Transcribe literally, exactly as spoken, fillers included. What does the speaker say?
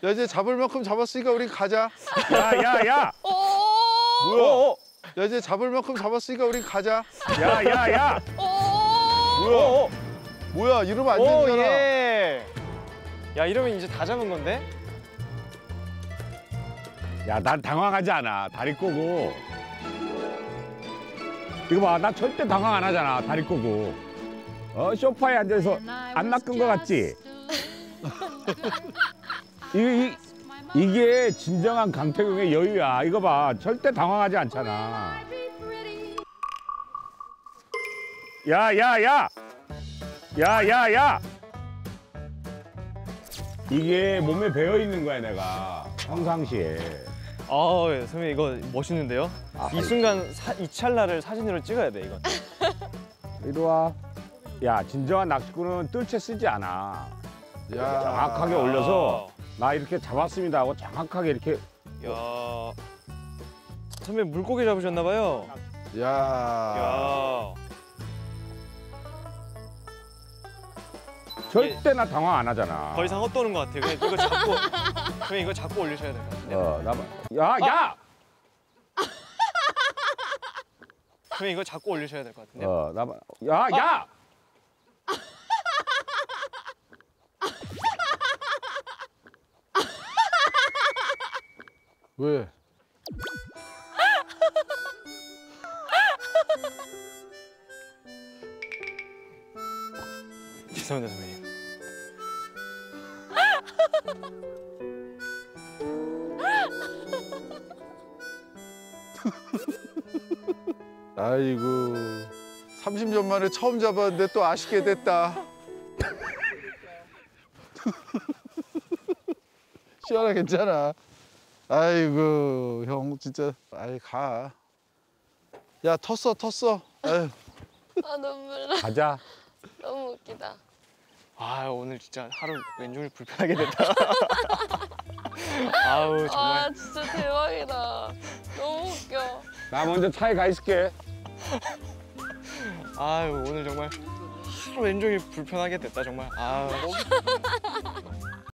야, 이제 잡을 만큼 잡았으니까 우리 가자. 야, 야, 야. 뭐야? 어, 야, 이제 잡을 만큼 잡았으니까 우리 가자. 야, 야, 야. 뭐야? 뭐야? 이러면 안 오, 되잖아. 예. 야, 이러면 이제 다 잡은 건데? 야, 난 당황하지 않아. 다리 꼬고. 이거 봐, 나 절대 당황 안 하잖아. 다리 꼬고. 어, 소파에 앉아서 안 낚은 거 같지? 이, 이, 이게 진정한 강태경의 여유야. 이거 봐, 절대 당황하지 않잖아. 야, 야, 야! 야, 야, 야! 이게 몸에 배어 있는 거야, 내가. 평상시에. 아, 예, 선배님 이거 멋있는데요? 아, 이 순간, 사, 이 찰나를 사진으로 찍어야 돼, 이건. 이리 와. 야, 진정한 낚시꾼은 뜰채 쓰지 않아. 야, 정확하게 올려서 나 이렇게 잡았습니다 하고 정확하게 이렇게. 야, 선배님 물고기 잡으셨나 봐요. 야, 야, 절대 나 당황 안 하잖아. 더 이상 헛도는 것 같아요. 그냥 이거 잡고, 그냥 이거 잡고 올리셔야 될 것 같은데. 어, 나 봐. 야, 야! 그냥 이거 잡고 올리셔야 될 것 같은데. 어, 나 봐. 야, 야! 왜? 죄송합니다, 선배님. 아이고, 삼십 년 만에 처음 잡았는데 또 아쉽게 됐다. 시원하 괜찮아. 아이고, 형 진짜, 아이 가. 야, 텄어, 텄어. 아유. 아 눈물 나. 가자. 너무 웃기다. 아, 오늘 진짜 하루 왼종일 불편하게 됐다. 아우, 정말. 아 진짜 대박이다. 너무 웃겨. 나 먼저 차에 가 있을게. 아유, 오늘 정말 하루 왼종일 불편하게 됐다, 정말. 아유.